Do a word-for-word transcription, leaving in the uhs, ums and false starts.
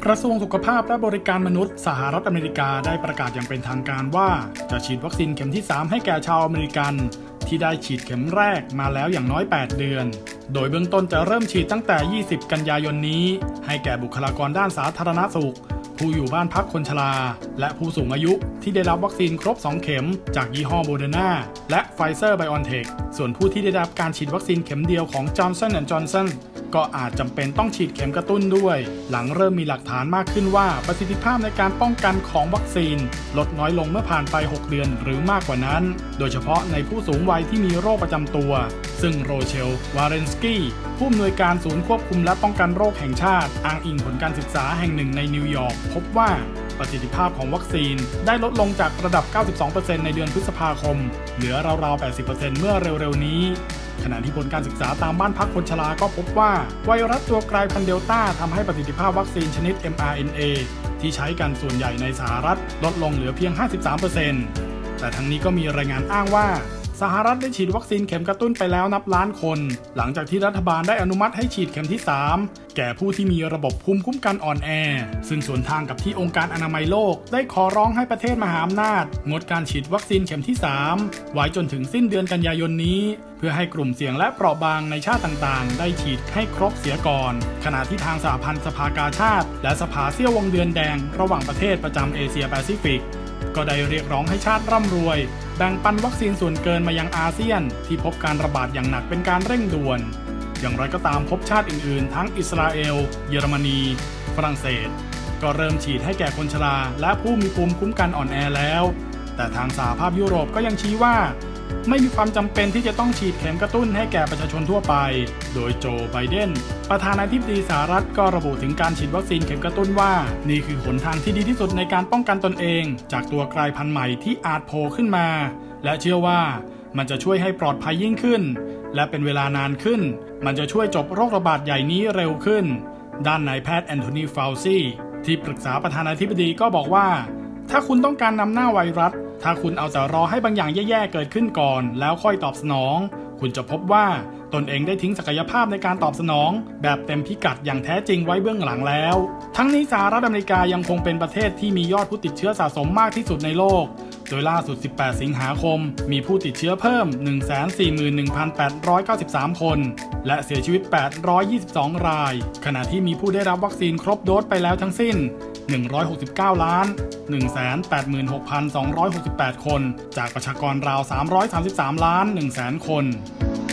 ระทรวงสุขภาพและบริการมนุษย์สหรัฐอเมริกาได้ประกาศอย่างเป็นทางการว่าจะฉีดวัคซีนเข็มที่สามให้แก่ชาวอเมริกันที่ได้ฉีดเข็มแรกมาแล้วอย่างน้อยแปดเดือนโดยเบื้องต้นจะเริ่มฉีดตั้งแต่ยี่สิบกันยายนนี้ให้แก่บุคลากรด้านสาธารณสุขผู้อยู่บ้านพักคนชราและผู้สูงอายุที่ได้รับวัคซีนครบสองเข็มจากยี่ห้อโมเดอร์นาและไฟเซอร์ไบออนเทคส่วนผู้ที่ได้รับการฉีดวัคซีนเข็มเดียวของ Johnson แอนด์ Johnson ก็อาจจำเป็นต้องฉีดเข็มกระตุ้นด้วยหลังเริ่มมีหลักฐานมากขึ้นว่าประสิทธิภาพในการป้องกันของวัคซีนลดน้อยลงเมื่อผ่านไปหกเดือนหรือมากกว่านั้นโดยเฉพาะในผู้สูงวัยที่มีโรคประจำตัวซึ่งโรเชล วาเรนสกี้ผู้อำนวยการศูนย์ควบคุมและป้องกันโรคแห่งชาติอ้างอิงผลการศึกษาแห่งหนึ่งในนิวยอร์กพบว่าประสิทธิภาพของวัคซีนได้ลดลงจากระดับ เก้าสิบสองเปอร์เซ็นต์ ในเดือนพฤษภาคมเหลือราวๆ แปดสิบเปอร์เซ็นต์ เมื่อเร็วๆนี้ขณะที่ผลการศึกษาตามบ้านพักคนชราก็พบว่าไวรัสตัวกลายพันธุ์เดลต้าทำให้ประสิทธิภาพวัคซีนชนิด เอ็ม อาร์ เอ็น เอ ที่ใช้กันส่วนใหญ่ในสหรัฐลดลงเหลือเพียง ห้าสิบสามเปอร์เซ็นต์ แต่ทั้งนี้ก็มีรายงานอ้างว่าสหรัฐได้ฉีดวัคซีนเข็มกระตุ้นไปแล้วนับล้านคนหลังจากที่รัฐบาลได้อนุมัติให้ฉีดเข็มที่สามแก่ผู้ที่มีระบบภูมิคุ้มกันอ่อนแอซึ่งสวนทางกับที่องค์การอนามัยโลกได้ขอร้องให้ประเทศมหาอำนาจงดการฉีดวัคซีนเข็มที่สามไว้จนถึงสิ้นเดือนกันยายนนี้เพื่อให้กลุ่มเสี่ยงและเปราะบางในชาติต่างๆได้ฉีดให้ครบเสียก่อนขณะที่ทางสหพันธ์สภากาชาดและสภาเสี้ยววงเดือนแดงระหว่างประเทศประจำเอเชียแปซิฟิกก็ได้เรียกร้องให้ชาติร่ำรวยแบ่งปันวัคซีนส่วนเกินมายังอาเซียนที่พบการระบาดอย่างหนักเป็นการเร่งด่วนอย่างไรก็ตามพบชาติอื่นๆทั้งอิสราเอลเยอรมนีฝรั่งเศสก็เริ่มฉีดให้แก่คนชราและผู้มีภูมิคุ้มกันอ่อนแอแล้วแต่ทางสหภาพยุโรปก็ยังชี้ว่าไม่มีความจำเป็นที่จะต้องฉีดเข็มกระตุ้นให้แก่ประชาชนทั่วไปโดยโจไบเดนประธานาธิบดีสหรัฐก็ระบุถึงการฉีดวัคซีนเข็มกระตุ้นว่านี่คือหนทางที่ดีที่สุดในการป้องกันตนเองจากตัวกลายพันธุ์ใหม่ที่อาจโผล่ขึ้นมาและเชื่อว่ามันจะช่วยให้ปลอดภัยยิ่งขึ้นและเป็นเวลานานขึ้นมันจะช่วยจบโรคระบาดใหญ่นี้เร็วขึ้นด้านนายแพทย์แอนโทนี ฟาวซีที่ปรึกษาประธานาธิบดีก็บอกว่าถ้าคุณต้องการนำหน้าไวรัสถ้าคุณเอาแต่รอให้บางอย่างแย่ๆเกิดขึ้นก่อนแล้วค่อยตอบสนองคุณจะพบว่าตนเองได้ทิ้งศักยภาพในการตอบสนองแบบเต็มพิกัดอย่างแท้จริงไว้เบื้องหลังแล้วทั้งนี้สหรัฐอเมริกายังคงเป็นประเทศที่มียอดผู้ติดเชื้อสะสมมากที่สุดในโลกโดยล่าสุดสิบแปดสิงหาคมมีผู้ติดเชื้อเพิ่ม หนึ่งแสนสี่หมื่นหนึ่งพันแปดร้อยเก้าสิบสาม คนและเสียชีวิตแปดร้อยยี่สิบสองรายขณะที่มีผู้ได้รับวัคซีนครบโดสไปแล้วทั้งสิ้นหนึ่งร้อยหกสิบเก้าล้าน หนึ่งแสนแปดหมื่นหกพันสองร้อยหกสิบแปด คนจากประชากรราวสามร้อยสามสิบสามล้าน หนึ่งแสน คน